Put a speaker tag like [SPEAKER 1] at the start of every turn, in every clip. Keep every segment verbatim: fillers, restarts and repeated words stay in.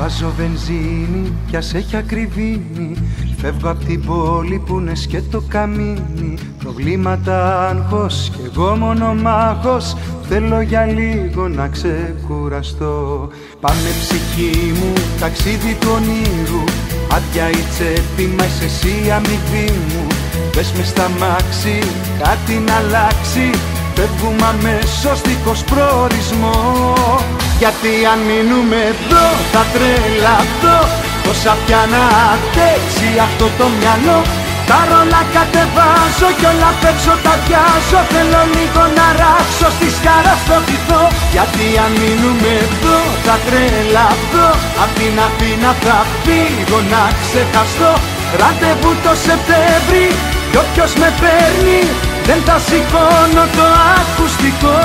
[SPEAKER 1] Βάζω βενζίνη κι ας έχει ακριβήνει. Φεύγω απ' την πόλη που είναι σκέτο καμίνι. Προβλήματα άγχος κι εγώ μονομάχος. Θέλω για λίγο να ξεκουραστώ. Πάμε ψυχή μου, ταξίδι του ονείρου. Άδεια η τσέπη μας, εσύ η αμοιβή μου. Πες μες στα μάξι, κάτι να αλλάξει. Φεύγουμε αμέσως δίχως προορισμό. Γιατί αν μείνουμε εδώ θα τρελαθώ. Τόσα πια να αντέξει αυτό το μυαλό. Τα ρόλα κατεβάζω κι όλα απ' έξω τα πιάζω. Θέλω λίγο να ράξω, στη σκάρα στο βυθό. Γιατί αν μείνουμε εδώ θα τρελαθώ. Απ' την Αθήνα θα φύγω να ξεχαστώ. Ραντεβού το Σεπτέμβρη κι όποιος με παίρνει δεν θα σηκώνω το ακουστικό.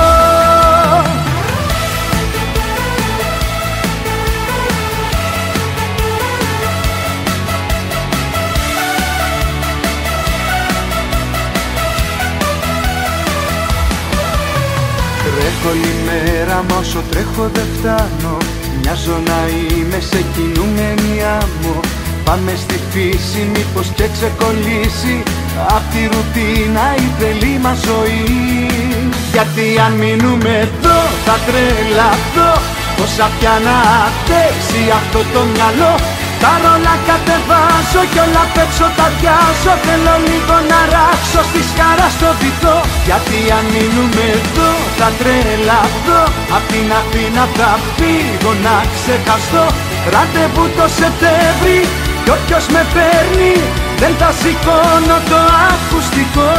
[SPEAKER 1] Τρέχω όλη μέρα, μα όσο τρέχω δεν φτάνω. Μοιάζω να είμαι σε κινούμενη άμμο. Πάμε στη φύση, μήπως και ξεκολλήσει απ' τη ρουτίνα η τρελή μας ζωή. Γιατί αν μείνουμε εδώ θα τρελαθώ. Πόσα πια να αντέξει αυτό το μυαλό. Τα ρόλα κατεβάζω κι όλα απ' έξω τα πιάζω. Θέλω λίγο να ράξω, στη σκάρα στο βυθό. Γιατί αν μείνουμε εδώ θα τρελαθώ. Απ' την Αθήνα θα φύγω να ξεχαστώ. Ραντεβού το Σεπτέμβρη κι όποιος με παίρνει δεν θα σηκώνω το ακουστικό.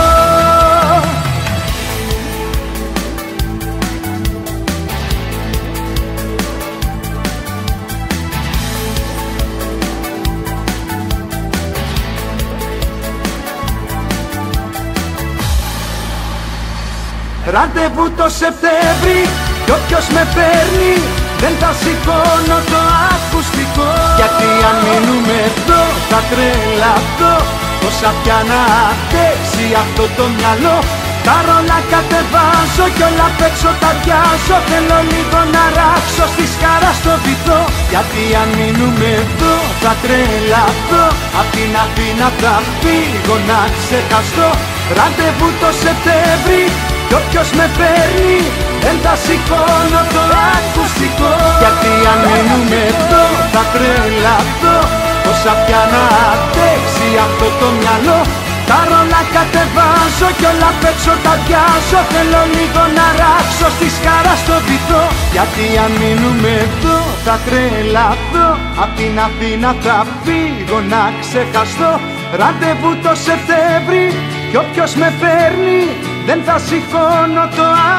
[SPEAKER 1] Ραντεβού το Σεπτέμβρη κι όποιος με παίρνει δεν θα σηκώνω το ακουστικό. Γιατί αν μείνουμε εδώ θα τρελαθώ. Πόσα πια να αντέξει αυτό το μυαλό. Τα ρόλα κατεβάζω κι όλα απ' έξω τα πιάζω. Θέλω λίγο να ράξω, στη σκάρα στο βυθό. Γιατί αν μείνουμε εδώ θα τρελαθώ. Απ' την Αθήνα θα φύγω να ξεχαστώ. Ραντεβού το Σεπτέμβρη κι όποιος με παίρνει δεν θα σηκώνω το ακουστικό. Γιατί αν μείνουμε εδώ θα τρελαθώ. Πόσα πια να αντέξει αυτό το μυαλό. Τα ρόλα κατεβάζω κι όλα απ' έξω τα πιάζω. Θέλω λίγο να ράξω, στη σκάρα στο βυθό. Γιατί αν μείνουμε εδώ θα τρελαθώ. Απ' την Αθήνα θα φύγω να ξεχαστώ. Ραντεβού το Σεπτέμβρη κι όποιος με παίρνει δεν θα σηκώνω το